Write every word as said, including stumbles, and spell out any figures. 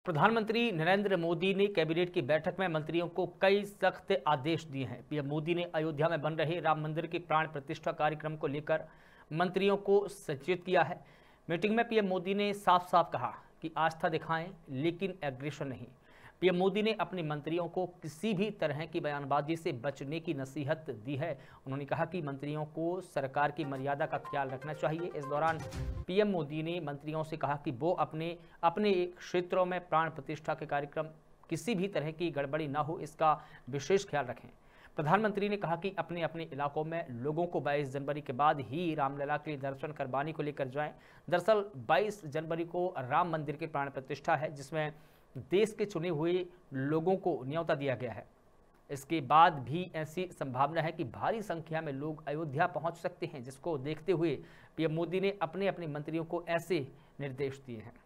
प्रधानमंत्री नरेंद्र मोदी ने कैबिनेट की बैठक में मंत्रियों को कई सख्त आदेश दिए हैं। पीएम मोदी ने अयोध्या में बन रहे राम मंदिर के प्राण प्रतिष्ठा कार्यक्रम को लेकर मंत्रियों को सचेत किया है। मीटिंग में पीएम मोदी ने साफ साफ कहा कि आस्था दिखाएं लेकिन एग्रेशन नहीं। पीएम मोदी ने अपने मंत्रियों को किसी भी तरह की बयानबाजी से बचने की नसीहत दी है। उन्होंने कहा कि मंत्रियों को सरकार की मर्यादा का ख्याल रखना चाहिए। इस दौरान पीएम मोदी ने मंत्रियों से कहा कि वो अपने अपने क्षेत्रों में प्राण प्रतिष्ठा के कार्यक्रम किसी भी तरह की गड़बड़ी न हो, इसका विशेष ख्याल रखें। प्रधानमंत्री ने कहा कि अपने अपने इलाकों में लोगों को बाईस जनवरी के बाद ही रामलला के दर्शन करवाने को लेकर जाएं। दरअसल बाईस जनवरी को राम मंदिर की प्राण प्रतिष्ठा है, जिसमें देश के चुने हुए लोगों को न्योता दिया गया है। इसके बाद भी ऐसी संभावना है कि भारी संख्या में लोग अयोध्या पहुंच सकते हैं, जिसको देखते हुए पीएम मोदी ने अपने अपने मंत्रियों को ऐसे निर्देश दिए हैं।